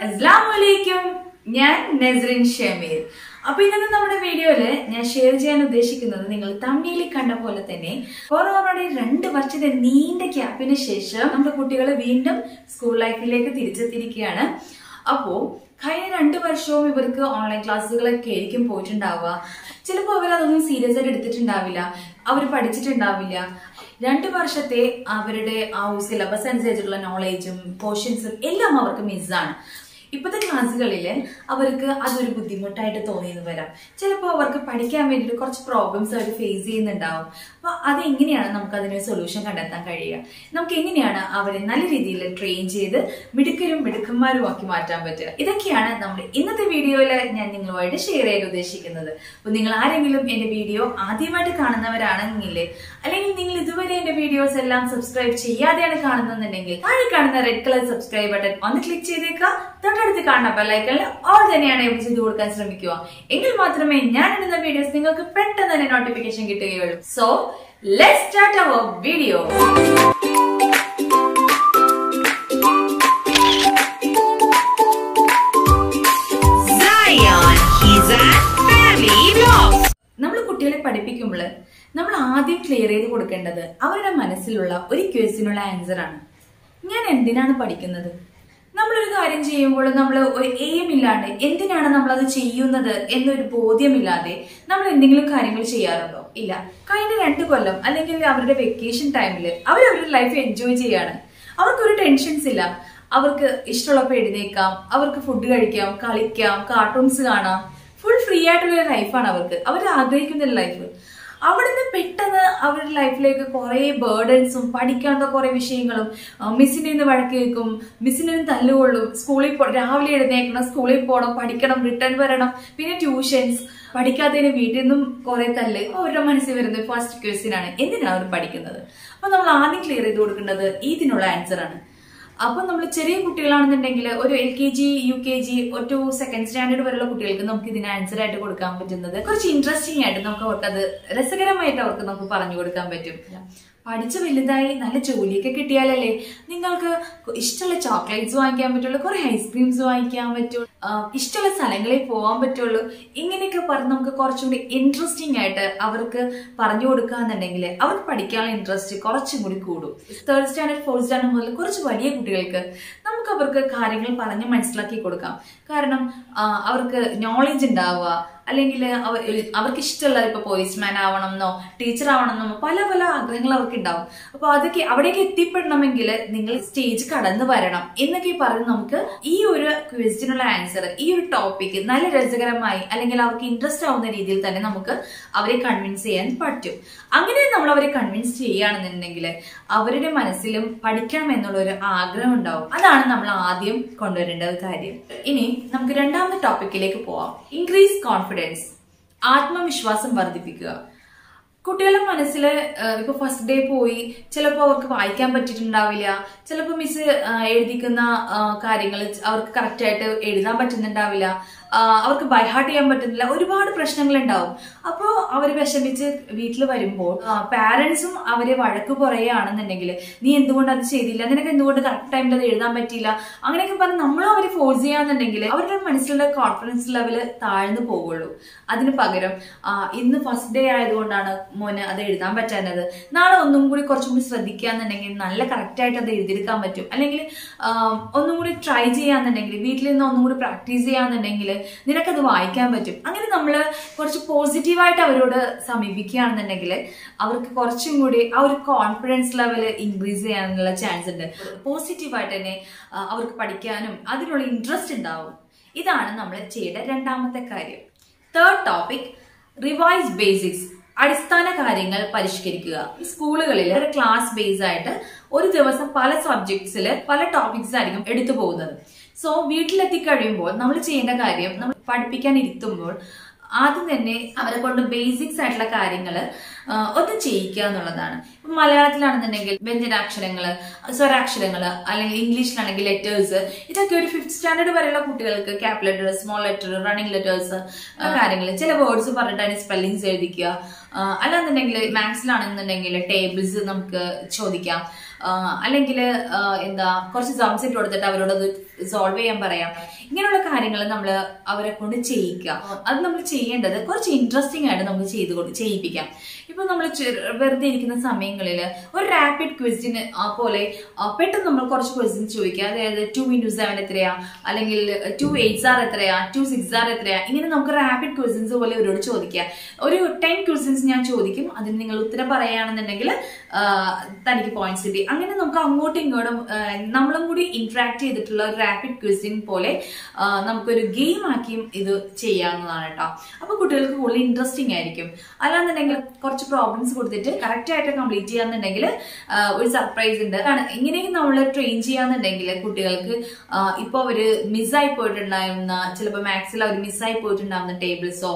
Assalamualaikum. ഞാൻ നസ്രിൻ ഷമീർ. അപ്പോൾ ഇന്നത്തെ നമ്മുടെ വീഡിയോയിൽ ഞാൻ ഷെയർ ചെയ്യാൻ ഉദ്ദേശിക്കുന്നത് നിങ്ങൾ തമിഴിൽ കണ്ട പോലെ തന്നെ കൊറോണയുടെ 2 വർഷത്തെ നീണ്ട ഗ്യാപ്പിന് ശേഷം നമ്മുടെ കുട്ടികൾ വീണ്ടും സ്കൂൾ ലൈഫിലേക്ക് തിരിച്ചെത്തിയിരിക്കുകയാണ്. അപ്പോൾ കഴിഞ്ഞ 2 വർഷവും ഇവർക്ക് ഓൺലൈൻ ക്ലാസ്സുകളൊക്കെ ആയിരിക്കും പോയിട്ടുണ്ടാവുക. ചിലപ്പോൾ അവരതൊന്നും സീരിയസ് ആയിട്ട് എടുത്തിട്ടുണ്ടാവില്ല, അവർ പഠിച്ചിട്ടുണ്ടാവില്ല. 2 വർഷത്തെ അവരുടെ ആ സിലബസ് അനുസരിച്ചുള്ള നോളേജും പോർഷൻസും എല്ലാം അവർക്ക് മിസ്സാണ്. ഇപ്പോഴത്തെ ക്ലാസ്സുകളിൽ അവർക്ക് അതൊരു ബുദ്ധിമുട്ടായിട്ട് തോന്നിയെന്ന് വരാം. ചിലപ്പോൾ അവർക്ക് പഠിക്കാൻ വേണ്ടിയിട്ട് കുറച്ച് പ്രോബ്ലംസ് അവർ ഫേസ് ചെയ്യുന്നുണ്ടാവും. അപ്പോൾ അതെങ്ങനെയാണ് നമുക്ക് അതിനൊരു സൊല്യൂഷൻ കണ്ടെത്താൻ കഴിയുക? നമുക്ക് എങ്ങനെയാണ് അവരെ നല്ല രീതിയിൽ ട്രെയിൻ ചെയ്ത് മിടുക്കന്മാരും ആക്കി മാറ്റാൻ പറ്റുക? ഇതൊക്കെയാണ് നമ്മുടെ ഇന്നത്തെ വീഡിയോയിൽ ഞാൻ നിങ്ങളുമായിട്ട് ഷെയർ ചെയ്യാൻ ഉദ്ദേശിക്കുന്നത്. അപ്പോൾ നിങ്ങൾ ആരെങ്കിലും എന്റെ വീഡിയോ ആദ്യമായിട്ട് കാണുന്നവരാണെങ്കിൽ, അല്ലെങ്കിൽ നിങ്ങൾ ഇതുവരെ എന്റെ വീഡിയോസ് എല്ലാം സബ്സ്ക്രൈബ് ചെയ്യാതെയാണ് കാണുന്നുണ്ടെങ്കിൽ താഴെ കാണുന്ന റെഡ് കളർ സബ്സ്ക്രൈബ് ബട്ടൺ ഒന്ന് ക്ലിക്ക് ചെയ്തേക്കുക. തൊട്ടടുത്ത് കാണുന്ന ബെല്ലൈക്കണിൽ ഓൾ തന്നെയാണ് എബിൾ ചെയ്ത് കൊടുക്കാൻ ശ്രമിക്കുക. എങ്കിൽ മാത്രമേ ഞാൻ ഇടുന്ന വീഡിയോസ് നിങ്ങൾക്ക് പെട്ടെന്ന് തന്നെ നോട്ടിഫിക്കേഷൻ കിട്ടുകയുള്ളൂ. So let's start our video. നമ്മൾ കുട്ടികളെ പഠിപ്പിക്കുമ്പോൾ നമ്മൾ ആദ്യം ക്ലിയർ ചെയ്ത് കൊടുക്കേണ്ടത് അവരുടെ മനസ്സിലുള്ള ഒരു ക്വസ്റ്റിനുള്ള ആൻസർ ആണ്. ഞാൻ എന്തിനാണ് പഠിക്കുന്നത്? നമ്മളൊരു കാര്യം ചെയ്യുമ്പോൾ നമ്മൾ ഒരു എയിം ഇല്ലാണ്ട് എന്തിനാണ് നമ്മളത് ചെയ്യുന്നത് എന്നൊരു ബോധ്യമില്ലാതെ നമ്മൾ എന്തെങ്കിലും കാര്യങ്ങൾ ചെയ്യാറുണ്ടോ? ഇല്ല. കഴിഞ്ഞ 2 കൊല്ലം അല്ലെങ്കിൽ അവരുടെ വെക്കേഷൻ ടൈമിൽ അവരവരുടെ ലൈഫ് എൻജോയ് ചെയ്യാണ്. അവർക്കൊരു ടെൻഷൻസ് ഇല്ല. അവർക്ക് ഇഷ്ടമുള്ളപ്പോൾ എഴുന്നേക്കാം, അവർക്ക് ഫുഡ് കഴിക്കാം, കളിക്കാം, കാർട്ടൂൺസ് കാണാം. ഫുൾ ഫ്രീ ആയിട്ടുള്ള ലൈഫാണ് അവർക്ക്. അവർ ആഗ്രഹിക്കുന്ന ലൈഫ്. അവിടുന്ന് പെട്ടെന്ന് അവരുടെ ലൈഫിലേക്ക് കുറെ ബേർഡൻസും പഠിക്കാത്ത കുറെ വിഷയങ്ങളും, മിസ്സിനെ നിന്ന് വഴക്ക് കേൾക്കും, മിസ്സിനെ നിന്ന് തല്ലുകൊള്ളും, സ്കൂളിൽ രാവിലെ എഴുന്നേക്കണം, സ്കൂളിൽ പോകണം, പഠിക്കണം, റിട്ടേൺ വരണം, പിന്നെ ട്യൂഷൻസ്, പഠിക്കാത്തതിന് വീട്ടിൽ നിന്നും കുറെ തല്ല്. അവരുടെ മനസ്സിൽ വരുന്നത് ഫസ്റ്റ് ക്വസ്റ്റ്യൻ ആണ്, എന്തിനാണ് അവർ പഠിക്കുന്നത്? അപ്പൊ നമ്മൾ ആദ്യം ക്ലിയർ ചെയ്ത് കൊടുക്കേണ്ടത് ഇതിനുള്ള ആൻസർ ആണ്. അപ്പൊ നമ്മൾ ചെറിയ കുട്ടികളാണെന്നുണ്ടെങ്കിൽ ഒരു LKG, UKG, ഒരു 2nd സ്റ്റാൻഡേർഡ് വരെയുള്ള കുട്ടികൾക്ക് നമുക്ക് ഇതിന് ആൻസർ ആയിട്ട് കൊടുക്കാൻ പറ്റുന്നത് കുറച്ച് ഇൻട്രസ്റ്റിംഗ് ആയിട്ട് നമുക്ക് അവർക്കത് രസകരമായിട്ട് അവർക്ക് നമുക്ക് പറഞ്ഞു കൊടുക്കാൻ പറ്റും. പഠിച്ച് വലുതായി നല്ല ജോലിയൊക്കെ കിട്ടിയാലല്ലേ നിങ്ങൾക്ക് ഇഷ്ടമുള്ള ചോക്ലേറ്റ്സ് വാങ്ങിക്കാൻ പറ്റുള്ളൂ, കുറെ ഐസ്ക്രീംസ് വാങ്ങിക്കാൻ പറ്റുള്ളൂ, ഇഷ്ടമുള്ള സ്ഥലങ്ങളിൽ പോകാൻ പറ്റുള്ളൂ. ഇങ്ങനെയൊക്കെ പറഞ്ഞ് നമുക്ക് കുറച്ചുകൂടി ഇൻട്രസ്റ്റിംഗ് ആയിട്ട് അവർക്ക് പറഞ്ഞു കൊടുക്കാന്നുണ്ടെങ്കിൽ അവർക്ക് പഠിക്കാനുള്ള ഇൻട്രസ്റ്റ് കുറച്ചും കൂടി കൂടും. 3rd സ്റ്റാൻഡേർഡ് 4th സ്റ്റാൻഡേർഡ് മുതൽ കുറച്ച് വലിയ കുട്ടികൾക്ക് നമുക്ക് അവർക്ക് കാര്യങ്ങൾ പറഞ്ഞ് മനസ്സിലാക്കി കൊടുക്കാം. കാരണം അവർക്ക് നോളജ് ഉണ്ടാവുക, അല്ലെങ്കിൽ അവർക്ക് ഇഷ്ടമുള്ള ഇപ്പൊ പോലീസ്മാൻ ആവണമെന്നോ ടീച്ചർ ആവണമെന്നോ പല പല ആഗ്രഹങ്ങൾ അവർക്ക് ഉണ്ടാവും. അപ്പൊ അതൊക്കെ അവിടേക്ക് എത്തിപ്പെടണമെങ്കിൽ നിങ്ങൾ സ്റ്റേജ് കടന്നു വരണം എന്നൊക്കെ പറഞ്ഞ് നമുക്ക് ഈ ഒരു ക്വസ്റ്റ്യനുള്ള ആൻസർ, ഈ ഒരു ടോപ്പിക് നല്ല രസകരമായി അല്ലെങ്കിൽ അവർക്ക് ഇൻട്രസ്റ്റ് ആവുന്ന രീതിയിൽ തന്നെ നമുക്ക് അവരെ കൺവിൻസ് ചെയ്യാൻ പറ്റും. അങ്ങനെ നമ്മൾ അവരെ കൺവിൻസ് ചെയ്യുകയാണെന്നുണ്ടെങ്കിൽ അവരുടെ മനസ്സിലും പഠിക്കണം എന്നുള്ള ഒരു ആഗ്രഹം ഉണ്ടാവും. അതാണ് നമ്മൾ ആദ്യം കൊണ്ടുവരേണ്ട ഒരു കാര്യം. ഇനി നമുക്ക് 2ാമത്തെ ടോപ്പിക്കിലേക്ക് പോവാം. ഇൻക്രീസ് കോൺഫിഡൻസ്, ആത്മവിശ്വാസം വർദ്ധിപ്പിക്കുക. കുട്ടികളുടെ മനസ്സിൽ ഇപ്പൊ ഫസ്റ്റ് ഡേ പോയി ചിലപ്പോൾ അവർക്ക് വായിക്കാൻ പറ്റിയിട്ടുണ്ടാവില്ല, ചിലപ്പോൾ മിസ് എഴുതിക്കുന്ന കാര്യങ്ങൾ അവർക്ക് കറക്റ്റ് ആയിട്ട് എഴുതാൻ പറ്റുന്നുണ്ടാവില്ല, അവർക്ക് ബൈഹാർട്ട് ചെയ്യാൻ പറ്റുന്നില്ല, ഒരുപാട് പ്രശ്നങ്ങൾ ഉണ്ടാവും. അപ്പോൾ അവർ വിഷമിച്ച് വീട്ടിൽ വരുമ്പോൾ പാരന്റ്സും അവരെ വഴക്ക് പറയുകയാണെന്നുണ്ടെങ്കിൽ നീ എന്തുകൊണ്ട് അത് ചെയ്തില്ല, നിനക്ക് എന്തുകൊണ്ട് കറക്റ്റ് ടൈമിൽ അത് എഴുതാൻ പറ്റിയില്ല, അങ്ങനെയൊക്കെ പറഞ്ഞ് നമ്മളും അവരെ ഫോഴ്സ് ചെയ്യാന്നുണ്ടെങ്കിൽ അവരുടെ മനസ്സിലുള്ള കോൺഫിഡൻസ് ലെവൽ താഴ്ന്നു പോകുള്ളൂ. അതിന് പകരം ഇന്ന് ഫസ്റ്റ് ഡേ ആയതുകൊണ്ടാണ് മോന് അത് എഴുതാൻ പറ്റാത്തത്, നാളെ ഒന്നും കൂടി കുറച്ചും കൂടി ശ്രദ്ധിക്കാന്നുണ്ടെങ്കിൽ നല്ല കറക്റ്റ് ആയിട്ട് അത് എഴുതിയെടുക്കാൻ പറ്റും, അല്ലെങ്കിൽ ഒന്നും കൂടി ട്രൈ ചെയ്യാന്നുണ്ടെങ്കിൽ വീട്ടിൽ നിന്ന് ഒന്നും കൂടി പ്രാക്ടീസ് ചെയ്യാന്നുണ്ടെങ്കിൽ നിനക്കത് വായിക്കാൻ പറ്റും. അങ്ങനെ നമ്മൾ കുറച്ച് പോസിറ്റീവായിട്ട് അവരോട് സമീപിക്കുകയാണെന്നുണ്ടെങ്കിൽ അവർക്ക് കുറച്ചും കൂടി ആ ഒരു കോൺഫിഡൻസ് ലെവൽ ഇൻക്രീസ് ചെയ്യാനുള്ള ചാൻസ് ഉണ്ട്. പോസിറ്റീവായിട്ട് തന്നെ അവർക്ക് പഠിക്കാനും അതിനുള്ള ഇൻട്രസ്റ്റ് ഉണ്ടാവും. ഇതാണ് നമ്മൾ ചെയ്യേണ്ട 2ാമത്തെ കാര്യം. 3rd ടോപ്പിക്, റിവൈസ് ബേസിക്സ്, അടിസ്ഥാന കാര്യങ്ങൾ പരിഷ്കരിക്കുക. ഈ സ്കൂളുകളിൽ ഒരു ക്ലാസ് ബേസ് ആയിട്ട് ഒരു ദിവസം പല സബ്ജക്ട്സിൽ പല ടോപ്പിക്സ് ആയിരിക്കും എടുത്തു പോകുന്നത്. സോ വീട്ടിലെത്തി കഴിയുമ്പോൾ നമ്മൾ ചെയ്യേണ്ട കാര്യം, നമ്മൾ പഠിപ്പിക്കാൻ ഇരുത്തുമ്പോൾ ആദ്യം തന്നെ അവരെ കൊണ്ട് ബേസിക്സ് ആയിട്ടുള്ള കാര്യങ്ങൾ ഒന്ന് ചെയ്യിക്കുക എന്നുള്ളതാണ്. ഇപ്പൊ മലയാളത്തിലാണെന്നുണ്ടെങ്കിൽ വ്യഞ്ജനാക്ഷരങ്ങള്, സ്വരാക്ഷരങ്ങള്, അല്ലെങ്കിൽ ഇംഗ്ലീഷിലാണെങ്കിൽ ലെറ്റേഴ്സ്, ഇതൊക്കെ ഒരു 5th സ്റ്റാൻഡേർഡ് വരെയുള്ള കുട്ടികൾക്ക് cap letter, small letter, running letters കാര്യങ്ങൾ, ചില വേർഡ്സ് പറഞ്ഞിട്ട് അതിന് സ്പെല്ലിങ്സ് എഴുതിക്കുക. അല്ലാന്നുണ്ടെങ്കിൽ മാത്സിലാണെന്നുണ്ടെങ്കിൽ ടേബിൾസ് നമുക്ക് ചോദിക്കാം. അല്ലെങ്കിൽ എന്താ കുറച്ച് സംസ് ഇട്ട് കൊടുത്തിട്ട് അവരോട് അത് സോൾവ് ചെയ്യാൻ പറയാം. ഇങ്ങനെയുള്ള കാര്യങ്ങൾ നമ്മൾ അവരെ കൊണ്ട് ചെയ്യിക്കുക. അത് നമ്മൾ ചെയ്യേണ്ടത് കുറച്ച് ഇൻട്രസ്റ്റിംഗ് ആയിട്ട് നമുക്ക് ചെയ്യിപ്പിക്കാം. ഇപ്പൊ നമ്മൾ വെറുതെ ഇരിക്കുന്ന സമയങ്ങളിൽ ഒരു റാപ്പിഡ് ക്വസ്റ്റ്യൻ പോലെ പെട്ടെന്ന് നമ്മൾ കുറച്ച് ക്വസ്റ്റ്യൻ ചോദിക്കുക. അതായത് 2 into 7 എത്രയാ, അല്ലെങ്കിൽ 2 8s are എത്രയാ, 2 6s are എത്രയാ, ഇങ്ങനെ നമുക്ക് റാപ്പിഡ് ക്വസ്റ്റ്യൻസ് പോലെ അവരോട് ചോദിക്കുക. ഒരു 10 ക്വസ്റ്റ്യൻസ് ഞാൻ ചോദിക്കും, അതിന് നിങ്ങൾ ഉത്തരം പറയുകയാണെന്നുണ്ടെങ്കിൽ തനിക്ക് പോയിന്റ്സ് കിട്ടി. അങ്ങനെ നമുക്ക് അങ്ങോട്ടും ഇങ്ങോട്ടും നമ്മളും കൂടി ഇന്ററാക്ട് ചെയ്തിട്ടുള്ള ഒരു റാപ്പിഡ് ക്വസ്റ്റ്യൻ പോലെ നമുക്കൊരു ഗെയിം ആക്കിയും ഇത് ചെയ്യാവുന്നതാണ് കേട്ടോ. അപ്പൊ കുട്ടികൾക്ക് കൂടുതൽ ഇൻട്രസ്റ്റിംഗ് ആയിരിക്കും. അല്ലാന്നുണ്ടെങ്കിൽ കുറച്ച് പ്രോബ്ലംസ് കൊടുത്തിട്ട് കറക്റ്റ് ആയിട്ട് കംപ്ലീറ്റ് ചെയ്യാന്നുണ്ടെങ്കിൽ ഒരു സർപ്രൈസ് ഉണ്ട്. ഇങ്ങനെയും നമ്മൾ ട്രെയിൻ ചെയ്യാന്നുണ്ടെങ്കിൽ കുട്ടികൾക്ക് ഇപ്പൊ അവര് മിസ്സായി പോയിട്ടുണ്ടായിരുന്ന, ചിലപ്പോൾ മാത്സിൽ അവർ മിസ്സായി പോയിട്ടുണ്ടാകുന്ന ടേബിൾസോ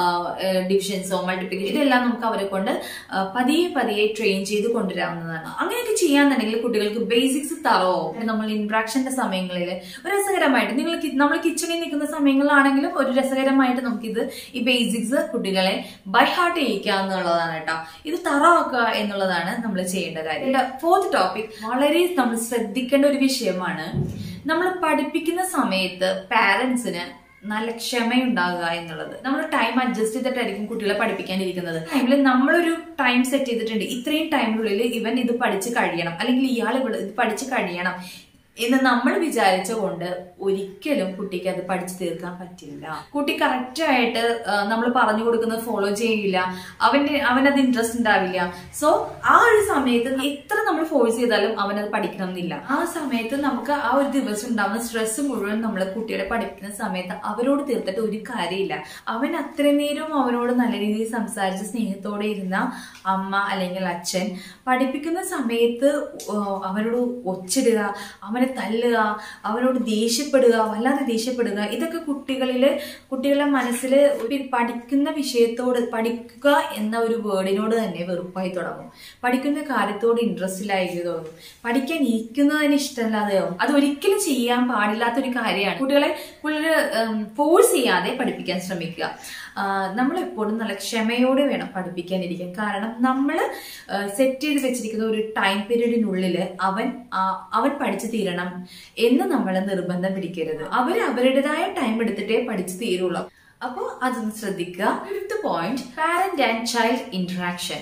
ഡിവിഷൻസോ മൾട്ടിപ്ലിക്കേഷൻ ഇതെല്ലാം നമുക്ക് അവരെ കൊണ്ട് പതിയെ ട്രെയിൻ ചെയ്ത് കൊണ്ടുവരാവുന്നതാണ്. അങ്ങനെയൊക്കെ ചെയ്യാന്നുണ്ടെങ്കിൽ കുട്ടികൾക്ക് ബേസിക്സ് തറോ നമ്മൾ ഇന്ററാക്ഷന്റെ സമയങ്ങളിൽ ഒരു രസകരമായിട്ട് നമ്മൾ കിച്ചണിൽ നിൽക്കുന്ന സമയങ്ങളിലാണെങ്കിലും ഒരു രസകരമായിട്ട് നമുക്കിത് ഈ ബേസിക്സ് കുട്ടികളെ ബൈ ഹാർട്ട് ചെയ്യിക്കാന്നുള്ളതാണ് കേട്ടോ. ഇത് തറവാക്കുക എന്നുള്ളതാണ് നമ്മൾ ചെയ്യേണ്ട കാര്യം. 4th ടോപ്പിക് വളരെ നമ്മൾ ശ്രദ്ധിക്കേണ്ട ഒരു വിഷയമാണ്. നമ്മൾ പഠിപ്പിക്കുന്ന സമയത്ത് പാരന്റ്സിന് നല്ല ക്ഷമയുണ്ടാകുക എന്നുള്ളത്. നമ്മൾ ടൈം അഡ്ജസ്റ്റ് ചെയ്തിട്ടായിരിക്കും കുട്ടികളെ പഠിപ്പിക്കാനിരിക്കുന്നത്. ടൈമിൽ നമ്മളൊരു ടൈം സെറ്റ് ചെയ്തിട്ടുണ്ട്, ഇത്രയും ടൈമിനുള്ളിൽ ഇവൻ ഇത് പഠിച്ച് കഴിയണം, അല്ലെങ്കിൽ ഇയാൾ ഇത് പഠിച്ച് കഴിയണം എന്ന് നമ്മൾ വിചാരിച്ചുകൊണ്ട് ഒരിക്കലും കുട്ടിക്ക് അത് പഠിച്ചു തീർക്കാൻ പറ്റില്ല. കുട്ടി കറക്റ്റായിട്ട് നമ്മൾ പറഞ്ഞു കൊടുക്കുന്നത് ഫോളോ ചെയ്യില്ല, അവനത് ഇൻട്രസ്റ്റ് ഉണ്ടാവില്ല. സോ ആ ഒരു സമയത്ത് എത്ര നമ്മൾ ഫോഴ്സ് ചെയ്താലും അവനത് പഠിക്കണം എന്നില്ല. ആ സമയത്ത് നമുക്ക് ആ ഒരു ദിവസം ഉണ്ടാവുന്ന സ്ട്രെസ് മുഴുവൻ നമ്മൾ കുട്ടികളെ പഠിപ്പിക്കുന്ന സമയത്ത് അവരോട് തീർത്തിട്ട് ഒരു കാര്യമില്ല. അവൻ അത്രയും നേരം അവനോട് നല്ല രീതിയിൽ സംസാരിച്ച് സ്നേഹത്തോടെ ഇരുന്ന അമ്മ അല്ലെങ്കിൽ അച്ഛൻ പഠിപ്പിക്കുന്ന സമയത്ത് അവനോട് ഒച്ചിടുക, അവനെ തല്ലുക, അവനോട് ദേഷ്യപ്പെടുക, വല്ലാതെ ദേഷ്യപ്പെടുക, ഇതൊക്കെ കുട്ടികളുടെ മനസ്സിൽ പഠിക്കുന്ന വിഷയത്തോട്, പഠിക്കുക എന്ന ഒരു വേർഡിനോട് തന്നെ വെറുപ്പായി തുടങ്ങും. പഠിക്കുന്ന കാര്യത്തോട് ഇൻട്രസ്റ്റിലായി തുടങ്ങും. പഠിക്കാൻ ഇരിക്കുന്നതിന് ഇഷ്ടമല്ലാതെയാവും. അത് ഒരിക്കലും ചെയ്യാൻ പാടില്ലാത്തൊരു കാര്യമാണ്. കുട്ടികളെ ഫോഴ്സ് ചെയ്യാതെ പഠിപ്പിക്കാൻ ശ്രമിക്കുക. നമ്മളെപ്പോഴും നല്ല ക്ഷമയോടെ വേണം പഠിപ്പിക്കാനിരിക്കാൻ. കാരണം നമ്മൾ സെറ്റ് ചെയ്ത് വെച്ചിരിക്കുന്ന ഒരു ടൈം പീരീഡിനുള്ളിൽ അവൻ പഠിച്ചു തീരണം എന്ന് നമ്മൾ നിർബന്ധം പിടിക്കരുത്. അവരുടേതായ ടൈം എടുത്തിട്ടേ പഠിച്ചു തീരുള്ളൂ. അപ്പോൾ അതൊന്ന് ശ്രദ്ധിക്കുക. 5th point, parent and child interaction.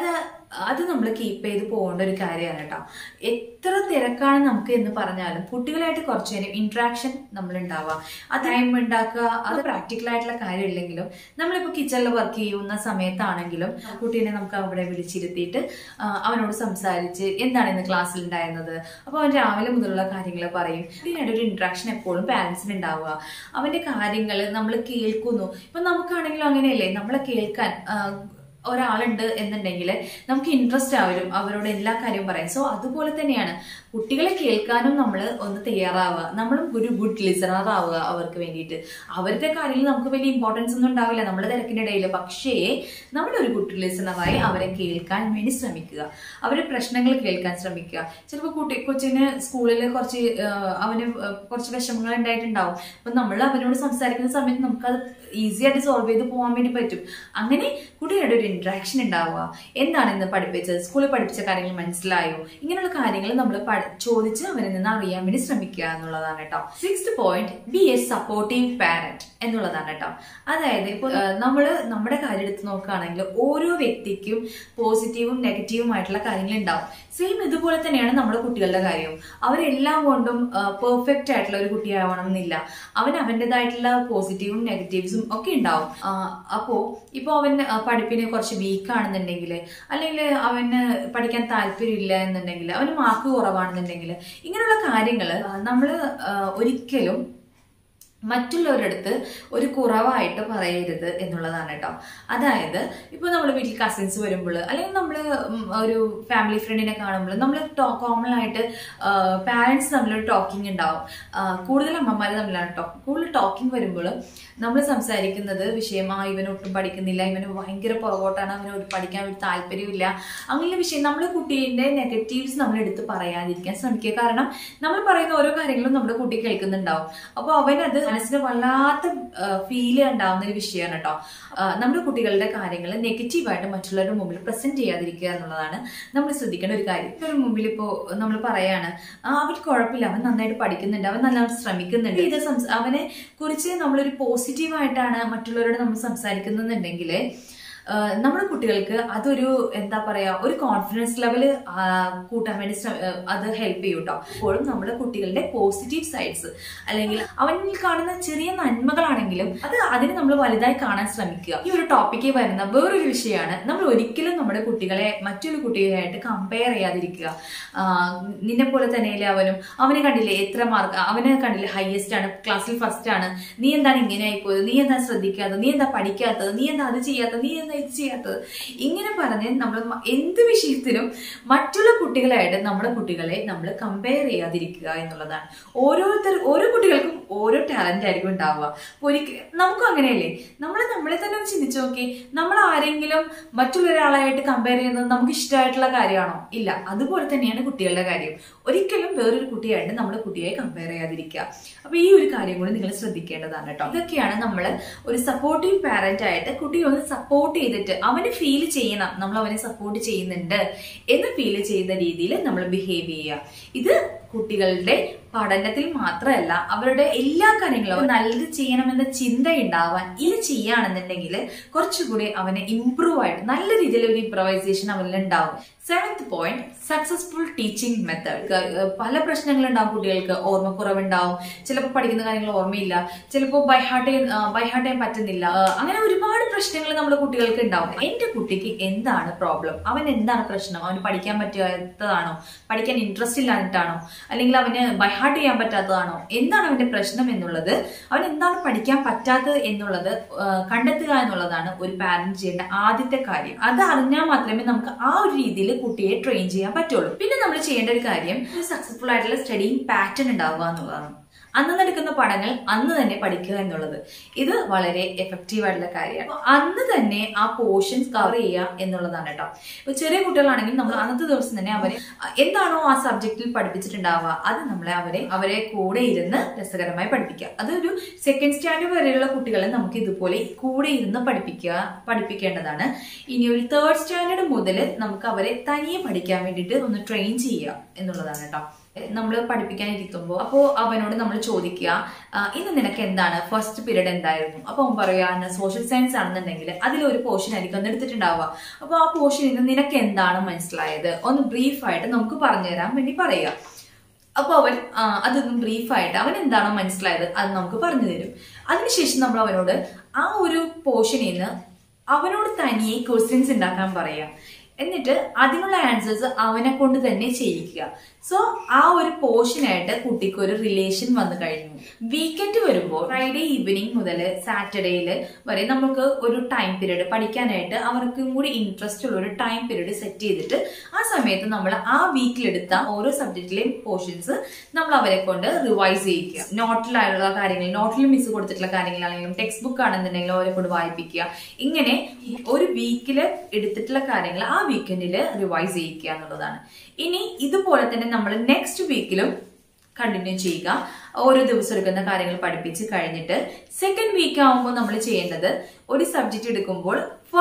അത് നമ്മൾ കീപ്പ് ചെയ്ത് പോകേണ്ട ഒരു കാര്യമാണ് കേട്ടോ. എത്ര തിരക്കാണ് നമുക്ക് എന്ന് പറഞ്ഞാലും കുട്ടികളായിട്ട് കുറച്ചു നേരം ഇന്ററാക്ഷൻ നമ്മൾ ഉണ്ടാവുക, ആ ടൈം ഉണ്ടാക്കുക. അത് പ്രാക്ടിക്കൽ ആയിട്ടുള്ള കാര്യമില്ലെങ്കിലും നമ്മളിപ്പോൾ കിച്ചണിൽ വർക്ക് ചെയ്യുന്ന സമയത്താണെങ്കിലും കുട്ടീനെ നമുക്ക് അവിടെ വിളിച്ചിരുത്തിയിട്ട് അവനോട് സംസാരിച്ച് എന്താണ് ഇന്ന് ക്ലാസ്സിൽ ഉണ്ടായിരുന്നത്, അപ്പോൾ അവൻ രാവിലെ മുതലുള്ള കാര്യങ്ങൾ പറയും. ഇതിനായിട്ടൊരു ഇന്ററാക്ഷൻ എപ്പോഴും പാരന്റ്സിന് ഉണ്ടാവുക. അവന്റെ കാര്യങ്ങൾ നമ്മൾ കേൾക്കുന്നു. ഇപ്പൊ നമുക്കാണെങ്കിലും അങ്ങനെയല്ലേ, നമ്മളെ കേൾക്കാൻ ഒരാളുണ്ട് എന്നുണ്ടെങ്കിൽ നമുക്ക് ഇൻട്രസ്റ്റ് ആവരും അവരോട് എല്ലാ കാര്യവും പറയാം. സോ അതുപോലെ തന്നെയാണ് കുട്ടികളെ കേൾക്കാനും നമ്മൾ ഒന്ന് തയ്യാറാവുക. നമ്മളും ഒരു ഗുഡ് ലിസണർ ആവുക അവർക്ക് വേണ്ടിയിട്ട്. അവരുടെ കാര്യത്തിൽ നമുക്ക് വലിയ ഇമ്പോർട്ടൻസ് ഒന്നും ഉണ്ടാവില്ല നമ്മുടെ തിരക്കിന്റെ ഇടയിൽ. പക്ഷേ നമ്മളൊരു ഗുഡ് ലിസണറായി അവരെ കേൾക്കാൻ വേണ്ടി ശ്രമിക്കുക, അവരുടെ പ്രശ്നങ്ങൾ കേൾക്കാൻ ശ്രമിക്കുക. ചിലപ്പോൾ കൊച്ചിന് സ്കൂളിൽ അവന് കുറച്ച് വിഷമങ്ങൾ ഉണ്ടായിട്ടുണ്ടാവും. അപ്പൊ നമ്മൾ അവനോട് സംസാരിക്കുന്ന സമയത്ത് നമുക്കത് ഈസി ആയിട്ട് സോൾവ് ചെയ്ത് പോകാൻ വേണ്ടി പറ്റും. അങ്ങനെ കുട്ടികളുടെ ഒരു ഇന്ററാക്ഷൻ ഉണ്ടാവുക. എന്താണ് ഇന്ന് പഠിപ്പിച്ചത്, സ്കൂളിൽ പഠിപ്പിച്ച കാര്യങ്ങൾ മനസ്സിലായോ, ഇങ്ങനെയുള്ള കാര്യങ്ങൾ നമ്മൾ ചോദിച്ച് അവരിൽ നിന്ന് അറിയാൻ വേണ്ടി ശ്രമിക്കുക എന്നുള്ളതാണ് കേട്ടോ. 6th point, be a supportive parent എന്നുള്ളതാണ് കേട്ടോ. അതായത് ഇപ്പോൾ നമ്മുടെ കാര്യം എടുത്ത് നോക്കുകയാണെങ്കിൽ ഓരോ വ്യക്തിക്കും പോസിറ്റീവും നെഗറ്റീവും ആയിട്ടുള്ള കാര്യങ്ങൾ ഉണ്ടാവും. സെയിം ഇതുപോലെ തന്നെയാണ് നമ്മുടെ കുട്ടികളുടെ കാര്യവും. അവരെല്ലാം കൊണ്ടും പെർഫെക്റ്റ് ആയിട്ടുള്ള ഒരു കുട്ടിയാവണം എന്നില്ല. അവൻ്റെതായിട്ടുള്ള പോസിറ്റീവും നെഗറ്റീവ്സും ഒക്കെ ഉണ്ടാവും. ഇപ്പൊ അവൻ പഠിപ്പിന് കുറച്ച് വീക്ക് ആണെന്നുണ്ടെങ്കിൽ, അല്ലെങ്കിൽ അവന് പഠിക്കാൻ താല്പര്യമില്ല എന്നുണ്ടെങ്കിൽ, അവന് മാർക്ക് കുറവാണെന്നുണ്ടെങ്കിൽ, ഇങ്ങനെയുള്ള കാര്യങ്ങൾ നമ്മൾ ഒരിക്കലും മറ്റുള്ളവരുടെ അടുത്ത് ഒരു കുറവായിട്ട് പറയരുത് എന്നുള്ളതാണ് കേട്ടോ. അതായത് ഇപ്പൊ നമ്മൾ വീട്ടിൽ കസിൻസ് വരുമ്പോൾ, അല്ലെങ്കിൽ നമ്മൾ ഒരു ഫാമിലി ഫ്രണ്ടിനെ കാണുമ്പോൾ നമ്മൾ കോമൺ ആയിട്ട് പാരന്റ്സ് തമ്മിലൊരു ടോക്കിംഗ് ഉണ്ടാവും. കൂടുതൽ അമ്മമാർ തമ്മിലാണ് കൂടുതൽ ടോക്കിംഗ് വരുമ്പോൾ നമ്മൾ സംസാരിക്കുന്നത് വിഷയം ഇവനൊട്ടും പഠിക്കുന്നില്ല, ഇവന് ഭയങ്കര പുറകോട്ടാണ്, അവന് പഠിക്കാൻ ഒരു താല്പര്യമില്ല, അങ്ങനെയുള്ള വിഷയം നമ്മൾ കുട്ടീൻ്റെ നെഗറ്റീവ്സ് നമ്മൾ എടുത്ത് പറയാതിരിക്കാൻ ശ്രമിക്കുക. കാരണം നമ്മൾ പറയുന്ന ഓരോ കാര്യങ്ങളും നമ്മുടെ കുട്ടി കേൾക്കുന്നുണ്ടാവും. അപ്പോൾ അവനത് മനസ്സിന് വല്ലാത്ത ഫീൽ ഉണ്ടാവുന്ന ഒരു വിഷയമാണ് കേട്ടോ. നമ്മുടെ കുട്ടികളുടെ കാര്യങ്ങൾ നെഗറ്റീവായിട്ട് മറ്റുള്ളവരുടെ മുമ്പിൽ പ്രസന്റ് ചെയ്യാതിരിക്കുക എന്നുള്ളതാണ് നമ്മൾ ശ്രദ്ധിക്കേണ്ട ഒരു കാര്യം. ഒരു മുമ്പിൽ ഇപ്പോ നമ്മൾ പറയാണ് അവർക്ക് കുഴപ്പമില്ല, അവൻ നന്നായിട്ട് പഠിക്കുന്നുണ്ട്, അവൻ നന്നായിട്ട് ശ്രമിക്കുന്നുണ്ട്, ഇത് അവനെ കുറിച്ച് നമ്മളൊരു പോസിറ്റീവായിട്ടാണ് മറ്റുള്ളവരോട് നമ്മൾ സംസാരിക്കുന്നുണ്ടെങ്കിൽ നമ്മുടെ കുട്ടികൾക്ക് അതൊരു എന്താ പറയാ ഒരു കോൺഫിഡൻസ് ലെവല് കൂട്ടാൻ വേണ്ടി അത് ഹെൽപ്പ് ചെയ്യും കേട്ടോ. അപ്പോഴും നമ്മുടെ കുട്ടികളുടെ പോസിറ്റീവ് സൈഡ്സ് അല്ലെങ്കിൽ അവനിൽ കാണുന്ന ചെറിയ നന്മകളാണെങ്കിലും അതിനെ നമ്മൾ വലുതായി കാണാൻ ശ്രമിക്കുക. ഈ ഒരു ടോപ്പിക്കിൽ വരുന്ന വേറൊരു വിഷയമാണ് നമ്മൾ ഒരിക്കലും നമ്മുടെ കുട്ടികളെ മറ്റൊരു കുട്ടികളായിട്ട് കമ്പയർ ചെയ്യാതിരിക്കുക. നിന്നെ പോലെ തന്നെയല്ലേ അവനെ കണ്ടില്ലേ എത്ര മാർക്ക്, അവനെ കണ്ടില്ലേ ഹയസ്റ്റ് ആണ്, ക്ലാസ്സിൽ ഫസ്റ്റ് ആണ്, നീ എന്താണ് ഇങ്ങനെ ആയിപ്പോയത്, നീ എന്താ ശ്രദ്ധിക്കാത്തത്, നീ എന്താ പഠിക്കാത്തത്, നീ എന്താ അത് ചെയ്യാത്തത്, നീ എന്താ ഇത് ചെയ്യാത്തത്, ഇങ്ങനെ പറഞ്ഞ് നമ്മൾ എന്ത് വിഷയത്തിലും മറ്റുള്ള കുട്ടികളായിട്ട് നമ്മുടെ കുട്ടികളെ നമ്മൾ കമ്പയർ ചെയ്യാതിരിക്കുക എന്നുള്ളതാണ്. ഓരോ കുട്ടികൾക്കും ഓരോ ടാലന്റ് ആയിരിക്കും ഉണ്ടാവുക. നമുക്കും അങ്ങനെയല്ലേ, നമ്മളെ തന്നെ ഒന്ന് ചിന്തിച്ചു നോക്കി, നമ്മൾ ആരെങ്കിലും മറ്റുള്ള ഒരാളായിട്ട് കമ്പയർ ചെയ്യുന്നത് നമുക്ക് ഇഷ്ടമായിട്ടുള്ള കാര്യമാണോ? ഇല്ല. അതുപോലെ തന്നെയാണ് കുട്ടികളുടെ കാര്യം. ഒരിക്കലും വേറൊരു കുട്ടിയായിട്ട് നമ്മുടെ കുട്ടിയെ കമ്പയർ ചെയ്യാതിരിക്കുക. അപ്പൊ ഈ ഒരു കാര്യം കൂടി നിങ്ങൾ ശ്രദ്ധിക്കേണ്ടതാണ് കേട്ടോ. ഇതൊക്കെയാണ് നമ്മൾ ഒരു സപ്പോർട്ടീവ് പാരന്റ് ആയിട്ട് കുട്ടിയെ ഒന്ന് സപ്പോർട്ട് ചെയ്തിട്ട് അവന് ഫീൽ ചെയ്യണം നമ്മൾ അവനെ സപ്പോർട്ട് ചെയ്യുന്നുണ്ട് എന്ന് ഫീൽ ചെയ്യുന്ന രീതിയിൽ നമ്മൾ ബിഹേവ് ചെയ്യുക. ഇത് കുട്ടികളുടെ പഠനത്തിൽ മാത്രമല്ല അവരുടെ എല്ലാ കാര്യങ്ങളും നല്ലത് ചെയ്യണമെന്ന ചിന്ത ഉണ്ടാവാൻ ഇത് ചെയ്യുകയാണെന്നുണ്ടെങ്കിൽ കുറച്ചുകൂടി അവനെ ഇംപ്രൂവ് ആയിട്ട് നല്ല രീതിയിൽ ഒരു ഇംപ്രവൈസേഷൻ അവനിൽ ഉണ്ടാവും. 7th point, successful teaching method. പല പ്രശ്നങ്ങളുണ്ടാവും കുട്ടികൾക്ക്. ഓർമ്മക്കുറവുണ്ടാവും, ചിലപ്പോൾ പഠിക്കുന്ന കാര്യങ്ങൾ ഓർമ്മയില്ല, ചിലപ്പോൾ ബൈഹാർട്ട് ചെയ്യാൻ പറ്റുന്നില്ല, അങ്ങനെ ഒരുപാട് പ്രശ്നങ്ങൾ നമ്മുടെ കുട്ടികൾക്ക് ഉണ്ടാവും. എന്റെ കുട്ടിക്ക് എന്താണ് പ്രോബ്ലം, അവൻ എന്താണ് പ്രശ്നം, അവന് പഠിക്കാൻ പറ്റാത്തതാണോ, പഠിക്കാൻ ഇൻട്രസ്റ്റ് ഇല്ലാഞ്ഞിട്ടാണോ, അല്ലെങ്കിൽ അവന് ബൈഹാർട്ട് ചെയ്യാൻ പറ്റാത്തതാണോ, എന്താണ് അവന്റെ പ്രശ്നം എന്നുള്ളത്, അവൻ എന്താണ് പഠിക്കാൻ പറ്റാത്തത് എന്നുള്ളത് കണ്ടെത്തുക എന്നുള്ളതാണ് ഒരു പാരന്റ് ചെയ്യേണ്ട ആദ്യത്തെ കാര്യം. അത് അറിഞ്ഞാൽ മാത്രമേ നമുക്ക് ആ ഒരു രീതിയിൽ കുട്ടിയെ ട്രെയിൻ ചെയ്യാൻ പറ്റുള്ളൂ. പിന്നെ നമ്മൾ ചെയ്യേണ്ട ഒരു കാര്യം ഒരു സക്സസ്ഫുൾ ആയിട്ടുള്ള സ്റ്റഡിങ് പാറ്റേൺ ഉണ്ടാവുക എന്നുള്ളതാണ്. അന്ന് നടക്കുന്ന പഠനങ്ങൾ അന്ന് തന്നെ പഠിക്കുക എന്നുള്ളത് ഇത് വളരെ എഫക്റ്റീവ് ആയിട്ടുള്ള കാര്യമാണ്. അന്ന് തന്നെ ആ പോർഷൻസ് കവർ ചെയ്യുക എന്നുള്ളതാണ് കേട്ടോ. ഇപ്പൊ ചെറിയ കുട്ടികളാണെങ്കിൽ നമ്മൾ അന്നത്തെ ദിവസം തന്നെ അവരെ എന്താണോ ആ സബ്ജക്റ്റിൽ പഠിപ്പിച്ചിട്ടുണ്ടാവുക അത് അവരെ കൂടെ ഇരുന്ന് രസകരമായി പഠിപ്പിക്കുക. അതൊരു 2nd സ്റ്റാൻഡേർഡ് വരെയുള്ള കുട്ടികളെ നമുക്ക് ഇതുപോലെ കൂടെ ഇരുന്ന് പഠിപ്പിക്കേണ്ടതാണ്. ഇനി ഒരു 3rd സ്റ്റാൻഡേർഡ് മുതൽ നമുക്ക് അവരെ തനിയെ പഠിക്കാൻ വേണ്ടിയിട്ട് ഒന്ന് ട്രെയിൻ ചെയ്യുക എന്നുള്ളതാണ് കേട്ടോ. നമ്മൾ പഠിപ്പിക്കാൻ ഇരിക്കുമ്പോൾ അപ്പോൾ അവനോട് നമ്മൾ ചോദിക്കുക, ഇന്ന് നിനക്ക് എന്താണ് ഫസ്റ്റ് പീരീഡ് എന്തായിരുന്നു? അപ്പൊ അവൻ പറയുക സോഷ്യൽ സയൻസ് ആണെന്നുണ്ടെങ്കിൽ അതിലൊരു പോർഷൻ ആയിരിക്കും ഒന്ന് എടുത്തിട്ടുണ്ടാവുക. അപ്പൊ ആ പോർഷനിൽ നിന്ന് നിനക്ക് എന്താണ് മനസ്സിലായത് ഒന്ന് ബ്രീഫായിട്ട് നമുക്ക് പറഞ്ഞു തരാൻ വേണ്ടി പറയുക. അപ്പൊ അവൻ അതൊന്നും ബ്രീഫായിട്ട് അവൻ എന്താണോ മനസ്സിലായത് അത് നമുക്ക് പറഞ്ഞു തരും. അതിനുശേഷം നമ്മൾ അവനോട് ആ ഒരു പോർഷനിൽ നിന്ന് അവനോട് തനിയെ ക്വസ്റ്റ്യൻസ് ഉണ്ടാക്കാൻ പറയാം. എന്നിട്ട് അതിനുള്ള ആൻസേഴ്സ് അവനെ കൊണ്ട് തന്നെ ചെയ്യിക്കുക. സോ ആ ഒരു പോർഷനായിട്ട് കുട്ടിക്ക് ഒരു റിലേഷൻ വന്നു കഴിഞ്ഞു. വീക്കെൻഡ് വരുമ്പോൾ ഫ്രൈഡേ ഈവനിങ് മുതൽ സാറ്റർഡേയിൽ വരെ നമുക്ക് ഒരു ടൈം പീരീഡ് പഠിക്കാനായിട്ട് അവർക്കും കൂടി ഇൻട്രസ്റ്റ് ഉള്ള ഒരു ടൈം പീരീഡ് സെറ്റ് ചെയ്തിട്ട് ആ സമയത്ത് നമ്മൾ ആ വീക്കിലെടുത്ത ഓരോ സബ്ജക്റ്റിലെയും പോർഷൻസ് നമ്മൾ അവരെ കൊണ്ട് റിവൈസ് ചെയ്യിക്കുക. നോട്ടിലുള്ള കാര്യങ്ങൾ, നോട്ടിൽ മിസ് കൊടുത്തിട്ടുള്ള കാര്യങ്ങളാണെങ്കിലും ടെക്സ്റ്റ് ബുക്ക് ആണെന്നുണ്ടെങ്കിലും അവരെ കൊണ്ട് വായിപ്പിക്കുക. ഇങ്ങനെ ഒരു വീക്കിൽ എടുത്തിട്ടുള്ള കാര്യങ്ങൾ ആ വീക്കെൻഡിൽ റിവൈസ് ചെയ്യിക്കുക എന്നുള്ളതാണ്. ഇനി ഇതുപോലെ തന്നെ നമ്മൾ നെക്സ്റ്റ് വീക്കിലും കണ്ടിന്യൂ ചെയ്യുക. ഓരോ ദിവസം എടുക്കുന്ന കാര്യങ്ങൾ പഠിപ്പിച്ച് കഴിഞ്ഞിട്ട് 2nd വീക്ക് ആവുമ്പോൾ നമ്മൾ ചെയ്യേണ്ടത് ഒരു സബ്ജക്റ്റ് എടുക്കുമ്പോൾ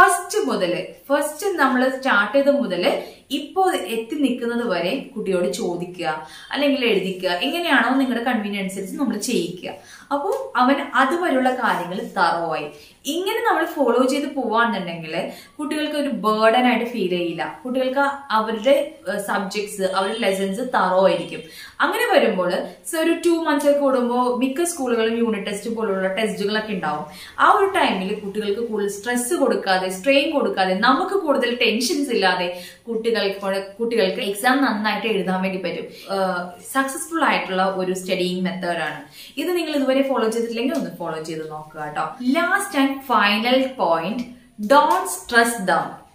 ഫസ്റ്റ് നമ്മൾ സ്റ്റാർട്ട് ചെയ്ത മുതൽ ഇപ്പോൾ എത്തി നിൽക്കുന്നത് വരെ കുട്ടിയോട് ചോദിക്കുക അല്ലെങ്കിൽ എഴുതിക്കുക. എങ്ങനെയാണോ നിങ്ങളുടെ കൺവീനിയൻസ് അനുസരിച്ച് നമ്മൾ ചെയ്യിക്കുക. അപ്പോൾ അവൻ അതുവരെയുള്ള കാര്യങ്ങൾ തറവായി ഇങ്ങനെ നമ്മൾ ഫോളോ ചെയ്ത് പോവാന്നുണ്ടെങ്കിൽ കുട്ടികൾക്ക് ഒരു ബേർഡൻ ആയിട്ട് ഫീൽ ചെയ്യില്ല. കുട്ടികൾക്ക് അവരുടെ സബ്ജക്ട്സ്, അവരുടെ ലെസൺസ് തറവായിരിക്കും. അങ്ങനെ വരുമ്പോൾ ഒരു 2 months കൂടുമ്പോൾ മിക്ക സ്കൂളുകളും യൂണിറ്റ് ടെസ്റ്റ് പോലുള്ള ടെസ്റ്റുകളൊക്കെ ഉണ്ടാവും. ആ ഒരു ടൈമിൽ കുട്ടികൾക്ക് കൂടുതൽ സ്ട്രെസ് കൊടുക്കാതെ, സ്ട്രെയിൻ കൊടുക്കാതെ, നമുക്ക് കൂടുതൽ ടെൻഷൻസ് ഇല്ലാതെ കുട്ടികൾക്ക് എക്സാം നന്നായിട്ട് എഴുതാൻ വേണ്ടി പറ്റും. സക്സസ്ഫുൾ ആയിട്ടുള്ള ഒരു സ്റ്റഡിയിങ് മെത്തേഡാണ് ഇത്. നിങ്ങൾ ഇതുവരെ ഫോളോ ചെയ്തിട്ടില്ലെങ്കിൽ ഒന്ന് ഫോളോ ചെയ്ത് നോക്കുക കേട്ടോ. Last and final point, don't stress them.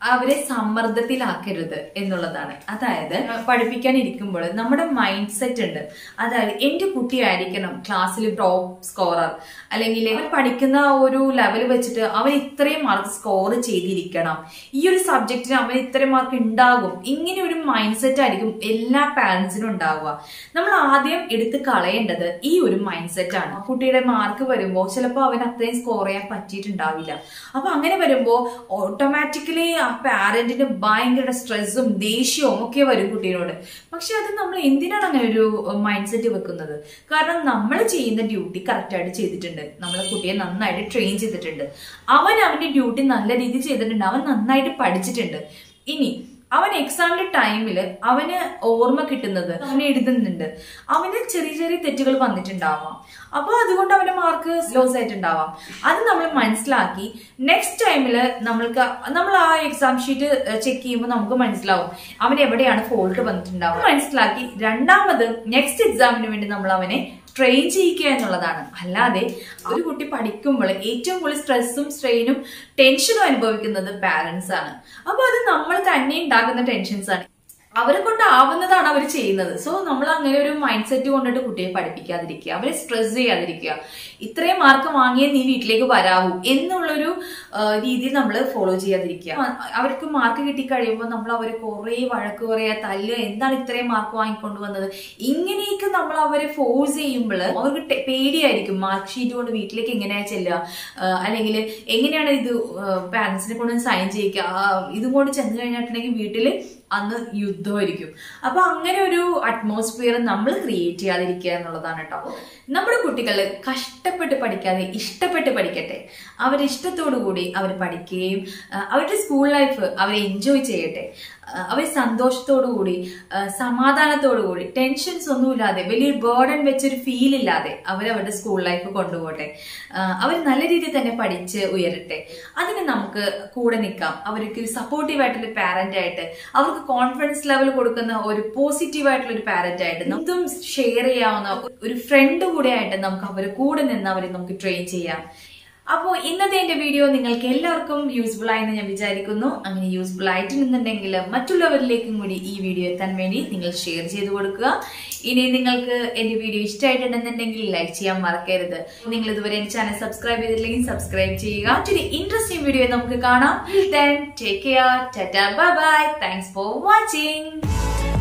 അവരെ സമ്മർദ്ദത്തിലാക്കരുത് എന്നുള്ളതാണ്. അതായത് പഠിപ്പിക്കാൻ ഇരിക്കുമ്പോൾ നമ്മുടെ മൈൻഡ് സെറ്റ് ഉണ്ട്. അതായത് എന്റെ കുട്ടിയായിരിക്കണം ക്ലാസ്സിൽ ടോപ്പ് സ്കോറർ, അല്ലെങ്കിൽ അവൻ പഠിക്കുന്ന ഒരു ലെവൽ വെച്ചിട്ട് അവൻ ഇത്രയും മാർക്ക് സ്കോർ ചെയ്തിരിക്കണം, ഈ ഒരു സബ്ജക്റ്റിന് അവൻ ഇത്രയും മാർക്ക് ഉണ്ടാകും. ഇങ്ങനെ ഒരു മൈൻഡ് സെറ്റ് ആയിരിക്കും എല്ലാ പാരന്റ്സിനും ഉണ്ടാവുക. നമ്മൾ ആദ്യം എടുത്ത് കളയേണ്ടത് ഈ ഒരു മൈൻഡ് സെറ്റ് ആണ്. കുട്ടിയുടെ മാർക്ക് വരുമ്പോൾ ചിലപ്പോൾ അവൻ അത്രയും സ്കോർ ചെയ്യാൻ പറ്റിയിട്ടുണ്ടാവില്ല. അപ്പൊ അങ്ങനെ വരുമ്പോൾ ഓട്ടോമാറ്റിക്കലി ആ പാരന്റിന് ഭയങ്കര സ്ട്രെസ്സും ദേഷ്യവും ഒക്കെ വരും കുട്ടീനോട്. പക്ഷെ അത് നമ്മൾ എന്തിനാണ് അങ്ങനെ ഒരു മൈൻഡ് സെറ്റ് വെക്കുന്നത്? കാരണം നമ്മൾ ചെയ്യുന്ന ഡ്യൂട്ടി കറക്റ്റ് ആയിട്ട് ചെയ്തിട്ടുണ്ട്, നമ്മളെ കുട്ടിയെ നന്നായിട്ട് ട്രെയിൻ ചെയ്തിട്ടുണ്ട്, അവൻ അവന്റെ ഡ്യൂട്ടി നല്ല രീതിയിൽ ചെയ്തിട്ടുണ്ട്, അവൻ നന്നായിട്ട് പഠിച്ചിട്ടുണ്ട്. ഇനി അവൻ എക്സാമിന്റെ ടൈമില് അവന് ഓർമ്മ കിട്ടുന്നത്, അവന് എഴുതുന്നുണ്ട്, അവന് ചെറിയ ചെറിയ തെറ്റുകൾ വന്നിട്ടുണ്ടാവാം. അപ്പൊ അതുകൊണ്ട് അവന്റെ മാർക്ക് ലോസ് ആയിട്ടുണ്ടാവാം. അത് നമ്മൾ മനസ്സിലാക്കി നെക്സ്റ്റ് ടൈമില് നമ്മൾ ആ എക്സാം ഷീറ്റ് ചെക്ക് ചെയ്യുമ്പോൾ നമുക്ക് മനസ്സിലാവും അവൻ എവിടെയാണ് ഫോൾട്ട് വന്നിട്ടുണ്ടാവും. മനസ്സിലാക്കി രണ്ടാമത് നെക്സ്റ്റ് എക്സാമിന് വേണ്ടി നമ്മൾ അവനെ ട്രെയിൻ ചെയ്യിക്കുക എന്നുള്ളതാണ്. അല്ലാതെ ഒരു കുട്ടി പഠിക്കുമ്പോൾ ഏറ്റവും കൂടുതൽ സ്ട്രെസ്സും സ്ട്രെയിനും ടെൻഷനും അനുഭവിക്കുന്നത് പാരന്റ്സ് ആണ്. അപ്പൊ അത് നമ്മൾ തന്നെ ഉണ്ടാക്കുന്ന ടെൻഷൻസ് ആണ്. അവരെ കൊണ്ടാവുന്നതാണ് അവർ ചെയ്യുന്നത്. സോ നമ്മൾ അങ്ങനെ ഒരു മൈൻഡ് സെറ്റ് കൊണ്ടിട്ട് കുട്ടിയെ പഠിപ്പിക്കാതിരിക്കുക, അവരെ സ്ട്രെസ് ചെയ്യാതിരിക്കുക. ഇത്രയും മാർക്ക് വാങ്ങിയേ നീ വീട്ടിലേക്ക് വരാവൂ എന്നുള്ളൊരു രീതിയിൽ നമ്മൾ ഫോളോ ചെയ്യാതിരിക്കുക. അവർക്ക് മാർക്ക് കിട്ടിക്കഴിയുമ്പോൾ നമ്മൾ അവരെ കുറെ വഴക്ക് പറയാ, തല്ലുക, എന്താണ് ഇത്രയും മാർക്ക് വാങ്ങിക്കൊണ്ടുവന്നത്, ഇങ്ങനെയൊക്കെ നമ്മൾ അവരെ ഫോഴ്സ് ചെയ്യുമ്പോൾ അവർക്ക് പേടിയായിരിക്കും. മാർക്ക് ഷീറ്റ് കൊണ്ട് വീട്ടിലേക്ക് എങ്ങനെയാ ചെല്ലുക, അല്ലെങ്കിൽ എങ്ങനെയാണ് ഇത് പാരന്റ്സിനെ കൊണ്ട് സൈൻ ചെയ്യിക്കുക, ഇതും കൊണ്ട് ചെന്ന് കഴിഞ്ഞിട്ടുണ്ടെങ്കിൽ വീട്ടില് അന്ന് യുദ്ധമായിരിക്കും. അപ്പൊ അങ്ങനെ ഒരു അറ്റ്മോസ്ഫിയർ നമ്മൾ ക്രിയേറ്റ് ചെയ്യാതിരിക്കുക എന്നുള്ളതാണ് കേട്ടോ. നമ്മുടെ കുട്ടികൾ കഷ്ടപ്പെട്ട് പഠിക്കാതെ ഇഷ്ടപ്പെട്ട് പഠിക്കട്ടെ. അവരിഷ്ടത്തോടു കൂടി അവർ പഠിക്കുകയും അവരുടെ സ്കൂൾ ലൈഫ് അവർ എൻജോയ് ചെയ്യട്ടെ. അവർ സന്തോഷത്തോടു കൂടി സമാധാനത്തോടു കൂടി ടെൻഷൻസ് ഒന്നുമില്ലാതെ വലിയൊരു ബേർഡൻ വെച്ചൊരു ഫീൽ ഇല്ലാതെ അവരവരുടെ സ്കൂൾ ലൈഫ് കൊണ്ടുപോകട്ടെ. അവർ നല്ല രീതിയിൽ തന്നെ പഠിച്ച് ഉയരട്ടെ. അതിന് നമുക്ക് കൂടെ നിൽക്കാം. അവർക്ക് സപ്പോർട്ടീവായിട്ടുള്ള പാരന്റ് ആയിട്ട്, അവർക്ക് കോൺഫിഡൻസ് ലെവൽ കൊടുക്കുന്ന ഒരു പോസിറ്റീവായിട്ടുള്ള ഒരു പാരന്റ് ആയിട്ട്, എന്തും ഷെയർ ചെയ്യാവുന്ന ഒരു ഫ്രണ്ട് കൂടെ ആയിട്ട് നമുക്ക് അവരെ കൂടെ നിന്ന് അവരെ നമുക്ക് ട്രെയിൻ ചെയ്യാം. അപ്പോൾ ഇന്നത്തെ എന്റെ വീഡിയോ നിങ്ങൾക്ക് എല്ലാവർക്കും യൂസ്ഫുൾ ആയെന്ന് ഞാൻ വിചാരിക്കുന്നു. അങ്ങനെ യൂസ്ഫുൾ ആയിട്ടുണ്ടെന്നുണ്ടെങ്കിൽ മറ്റുള്ളവരിലേക്കും കൂടി ഈ വീഡിയോ എത്താൻ വേണ്ടി നിങ്ങൾ ഷെയർ ചെയ്ത് കൊടുക്കുക. ഇനി നിങ്ങൾക്ക് എന്റെ വീഡിയോ ഇഷ്ടമായിട്ടുണ്ടെന്നുണ്ടെങ്കിൽ ലൈക്ക് ചെയ്യാൻ മറക്കരുത്. നിങ്ങൾ ഇതുവരെ എന്റെ ചാനൽ സബ്സ്ക്രൈബ് ചെയ്തില്ലെങ്കിൽ സബ്സ്ക്രൈബ് ചെയ്യുക. മറ്റൊരു ഇൻട്രസ്റ്റിംഗ് വീഡിയോ നമുക്ക് കാണാം. Then take care. Tata, bye bye. Thanks for watching.